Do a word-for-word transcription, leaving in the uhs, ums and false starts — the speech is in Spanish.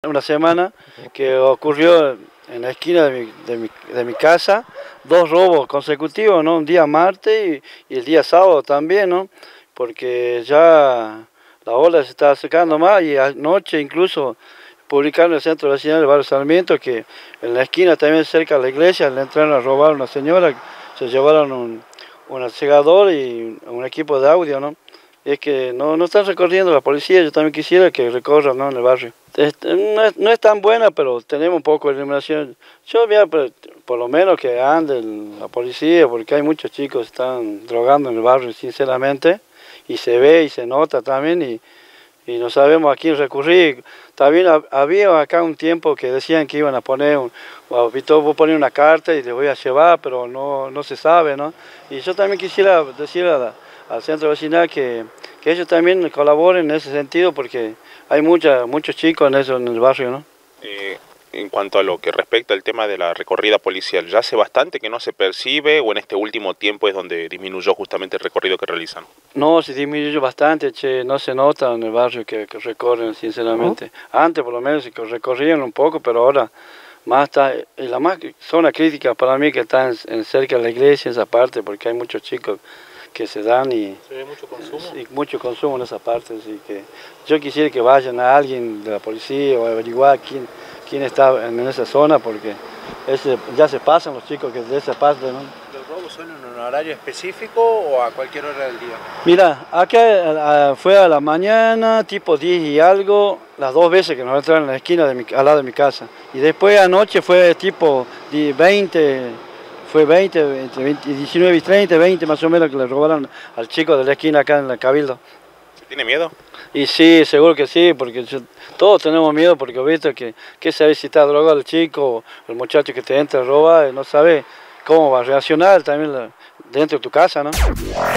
una semana que ocurrió en la esquina de mi, de mi, de mi casa, dos robos consecutivos, ¿no? Un día martes y, y el día sábado también, ¿no? Porque ya la ola se está acercando más y anoche incluso publicaron en el centro vecinal del barrio Sarmiento que en la esquina también cerca de la iglesia le entraron a robar a una señora, se llevaron un, un segador y un equipo de audio, ¿no? Y es que no, no están recorriendo la policía, yo también quisiera que recorran, ¿no? En el barrio. Este, no, es, no es tan buena, pero tenemos un poco de iluminación. Yo, mira, por, por lo menos que ande la policía, porque hay muchos chicos que están drogando en el barrio, sinceramente, y se ve y se nota también, y, y no sabemos a quién recurrir. También había acá un tiempo que decían que iban a poner, un, vos poner una carta y te voy a llevar, pero no, no se sabe, ¿no? Y yo también quisiera decir a la, al centro vecinal que, que ellos también colaboren en ese sentido, porque hay mucha, muchos chicos en eso en el barrio, ¿no? Eh, en cuanto a lo que respecta al tema de la recorrida policial, ¿ya hace bastante que no se percibe o en este último tiempo es donde disminuyó justamente el recorrido que realizan? No, se disminuyó bastante, che, no se nota en el barrio que, que recorren, sinceramente. ¿Oh? Antes por lo menos se recorrían un poco, pero ahora más está, la más zona crítica para mí que está en, en cerca de la iglesia, esa parte, porque hay muchos chicos que se dan y se ve mucho consumo y mucho consumo en esa parte, así que yo quisiera que vayan a alguien de la policía o averiguar quién quién está en esa zona, porque ese, ya se pasan los chicos que de esa parte, ¿no? ¿Los robos son en un horario específico o a cualquier hora del día? Mira, acá fue a la mañana, tipo diez y algo, las dos veces que nos entraron en la esquina de mi, al lado de mi casa, y después anoche fue tipo veinte, fue veinte, veinte, veinte, diecinueve y treinta, veinte más o menos que le robaron al chico de la esquina acá en la Cabildo. ¿Tiene miedo? Y sí, seguro que sí, porque yo, todos tenemos miedo, porque visto que, que sabe si está drogado el chico o el muchacho que te entra a robar, no sabe cómo va a reaccionar también la, dentro de tu casa, ¿no?